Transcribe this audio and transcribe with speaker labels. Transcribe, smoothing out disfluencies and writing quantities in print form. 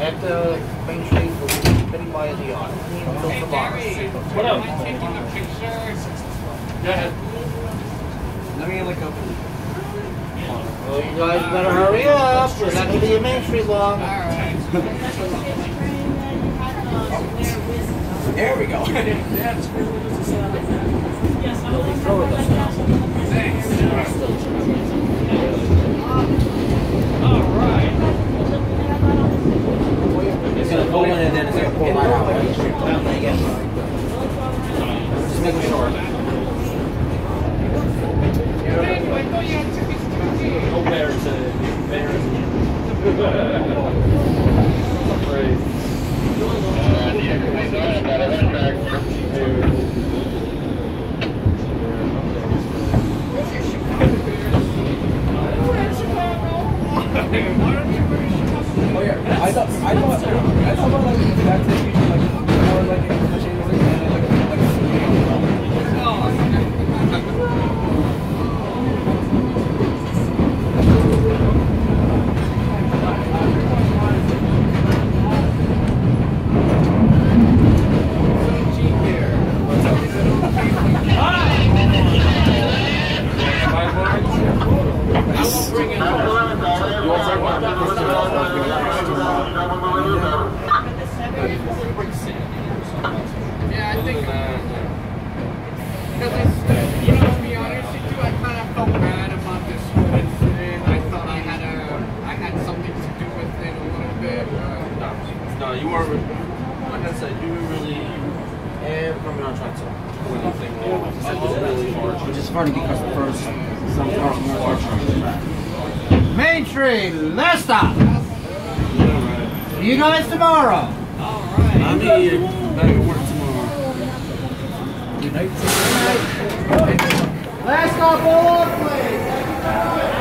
Speaker 1: At the Main Street, we'll be spinning by the yard. Until tomorrow.
Speaker 2: What up? Taking the pictures. Go ahead.
Speaker 3: Let me look up.
Speaker 1: Well, you guys better hurry up. We're not going to be in Main Street long.
Speaker 2: Alright.
Speaker 3: There we go.
Speaker 2: Thanks. Alright.
Speaker 3: It's going to pull in and then it's going to pull right out. Just making sure.
Speaker 2: Oh, bears. Bears. Afraid.
Speaker 3: Oh yeah, I thought like that's it. More like
Speaker 2: Yeah, I think, because you know, to be honest with you, I kind of felt bad about this whole incident. I thought I had something to do with it a little bit.
Speaker 4: No, you weren't. Like I said, you were really. And probably not trying to do anything wrong. It was really hard.
Speaker 3: which is funny because the first some parts more hard.
Speaker 1: Main Street, last stop. See you guys tomorrow.
Speaker 2: Alright.
Speaker 4: I mean, back at work tomorrow.
Speaker 1: Last stop all over the place.